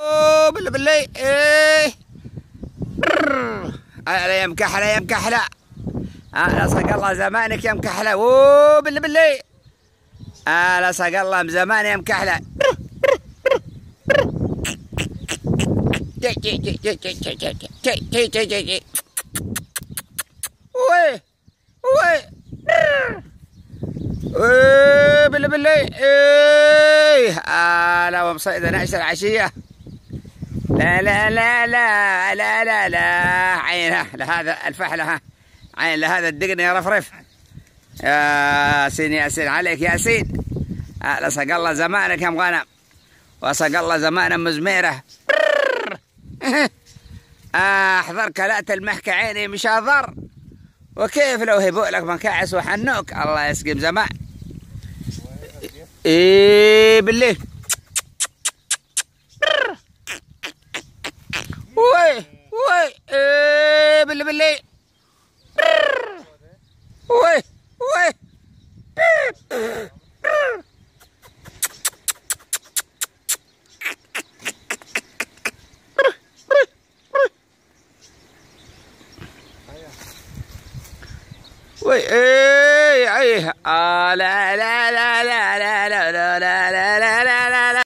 اوه بالله ايه. يا مكحله يا مكحله. لصق الله زمانك يا مكحله. اوه بالله. لصق الله زمان يا مكحله. وي وي بالله ايه. لا ومصيدة نعش العشية. لا لا لا لا لا لا لا عينها لهذا الفحلة. ها عين لهذا الدقن يا رفرف. ياسين ياسين عليك ياسين. لصق الله زمانك يا مغنم. وصق الله زمان مزميره. احضر كلات المحكة عيني مش اضر. وكيف لو هبوا لك مكاعس وحنوك الله يسقم زمان. ايه بالله. وي وي ايه بالله. وي وي وي ايه ايه. لا لا لا لا لا لا